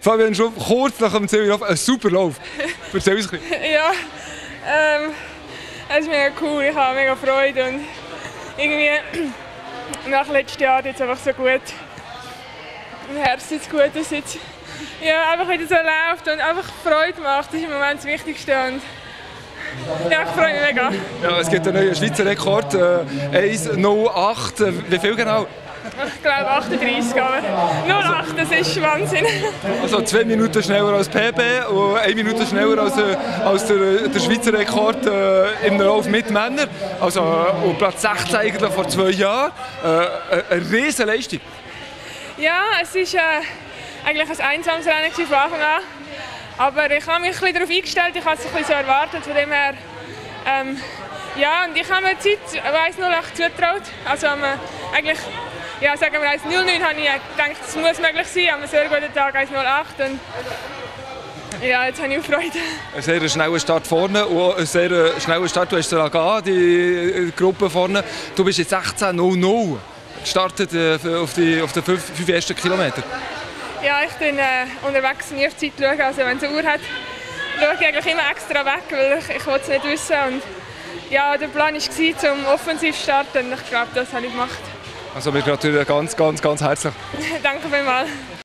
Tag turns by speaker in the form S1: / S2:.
S1: Fabian, schon kurz nach dem Ziel ein super Lauf. Erzähl uns ein bisschen.
S2: Ja, es ist mega cool, ich habe mega Freude und irgendwie nach letztem Jahr jetzt einfach so gut. Im Herbst ist es gut, dass es jetzt einfach wieder so läuft und einfach Freude macht, das ist im Moment das Wichtigste. Und ja, ich freue mich mega.
S1: Ja, es gibt einen neuen Schweizer Rekord, 1:08. Wie viel genau?
S2: Ich glaube 38, aber 08, das ist Wahnsinn.
S1: Also 2 Minuten schneller als PB und 1 Minute schneller als der Schweizer Rekord im Lauf mit Männern. Also und Platz 16 eigentlich vor 2 Jahren. Eine riesen Leistung.
S2: Ja, es war eigentlich ein einsames Rennen von Anfang an. Aber ich habe mich ein bisschen darauf eingestellt, ich habe es ein bisschen so erwartet. Von dem her, ja, und ich habe mir die Zeit 1:08 zugetraut. Also eigentlich, ja, sagen wir 1:09 habe ich gedacht, es muss möglich sein. Ich habe einen sehr guten Tag, 1:08. Und ja, jetzt habe ich Freude.
S1: Ein sehr schneller Start vorne und ein sehr schneller Start. Du hast gehen, die Gruppe vorne. Du bist jetzt 16:00 gestartet auf die 5 ersten Kilometer.
S2: Ja, ich schaue unterwegs nie auf die Zeit. Also wenn es eine Uhr hat, schaue ich eigentlich immer extra weg, weil ich will es nicht wissen. Und ja, der Plan war, zum offensiv zu starten. Und ich glaube, das habe ich gemacht.
S1: Also wir gratulieren ganz herzlich.
S2: Danke vielmals.